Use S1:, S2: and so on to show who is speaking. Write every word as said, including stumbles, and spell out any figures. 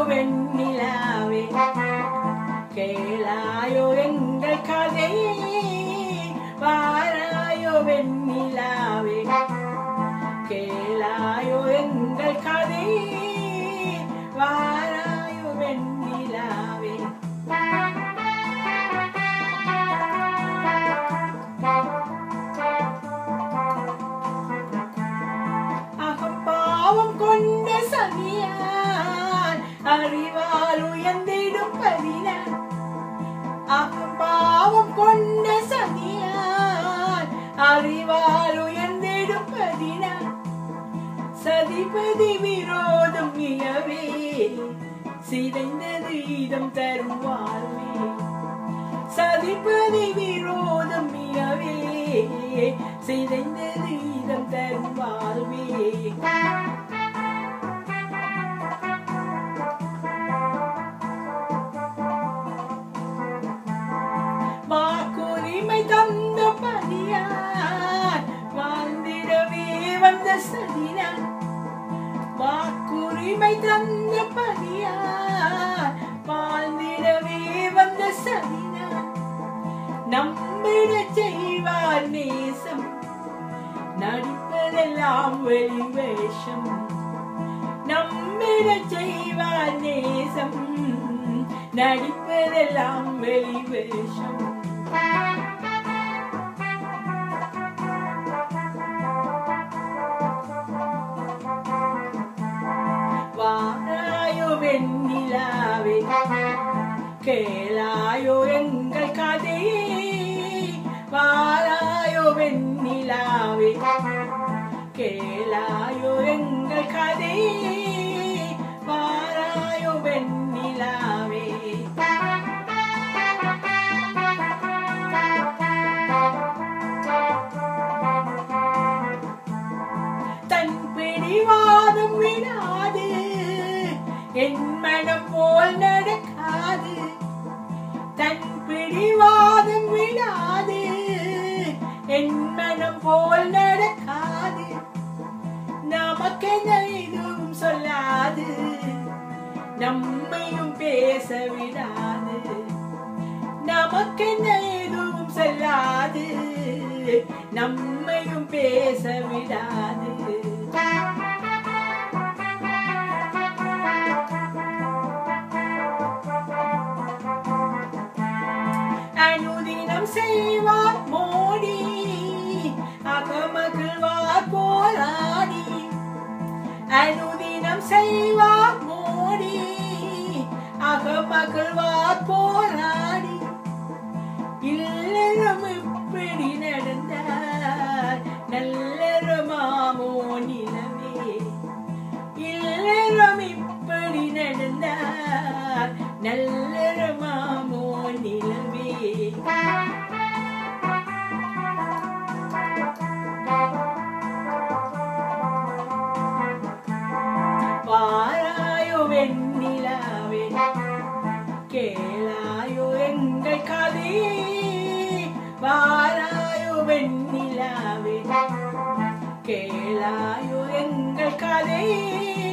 S1: வெண்ணிலாவே கேளாயோ எங்கள் கதை வாராயோ வெண்ணிலாவே கேளாயோ எங்கள் கதை வாராயோ வெண்ணிலாவே அகப்பாவம் கொண்ட சதியான் அறிவால் உயர்ந்திடும் பதினான் அகப்பாவம் கொண்ட சதியான் அறிவால் உயர்ந்திடும் பதினான் சதிபதி விரோதம் மிகவே சிதைந்தது இதம் தரும் வாழ்வே சதிபதி விரோதம் மிகவே சிதைந்தது இதம் தரும் வாழ்வே வாக்குரிமை தந்த பதியான் வாழ்ந்திடவே வந்த சதினான் வாக்குரிமை தந்த பதியான் வாழ்ந்திடவே வந்த சதினான் நம்பிட செய்வார் நேசம் நடிப்பதெல்லாம் வெளி வேஷம் நம்பிட செய்வார் நேசம் நடிப்பதெல்லாம் வெளி வேஷம் வாராயோ வெண்ணிலாவே கேளாயோ எங்கள் கதை வாராயோ வெண்ணிலாவே கேளாயோ எங்கள் கதை வாராயோ வெண்ணிலாவே தன் பிடிவாதம் விடாது என் மனம் போல் நடக்காது தன் பிடிவாதம் விடாது என் மனம் போல் நடக்காது நமக்கென எதுவும் சொல்லாது நம்மையும் பேச விடாது நமக்கென எதுவும் சொல்லாது நம்மையும் பேச விடாது அனுதினம் செய்வார் மோடி அகமகிழ்வார் போராடி அனுதினம் செய்வார் மோடி அகமகிழ்வார் போராடி இல்லறம் இப்படி நடந்தார் நல்லறமாமோ நிலவே இல்லறம் இப்படி நடந்தார் நல்லறமாமோ நிலவே வாராயோ வெண்ணிலாவே கேளாயோ எங்கள் கதை வாராயோ வெண்ணிலாவே கேளாயோ எங்கள் கதை